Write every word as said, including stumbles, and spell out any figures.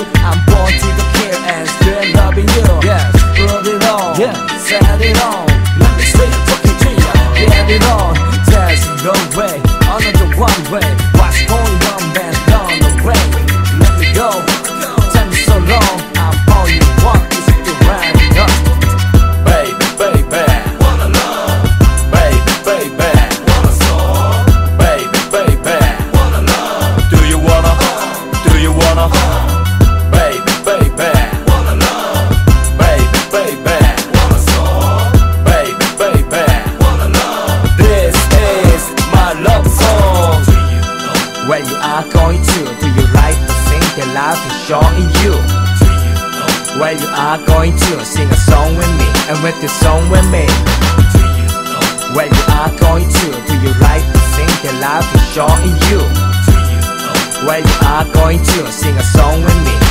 I'm born to the kill and still loving you. Yes, put it on, yeah, set it on. Let me say it talking to you. Get it on, there's no way, another one way. What's going on, man, down the way. Let me go, tell me so long. I'm all you want, is to run it up. Baby, baby, wanna love. Baby, baby, wanna song. Baby, baby, wanna love. Do you wanna, do you wanna, baby, baby, wanna love. Baby, baby, wanna song. Baby, baby, wanna love. This is my love song. Do you know Where you are going to? Do you like to sing the life is showing you? Do you know Where you are going to? Sing a song with me and with the song with me. Do you know Where you are going to? Do you like to sing the life is showing you? Do you know Where you are going to? Sing a song with me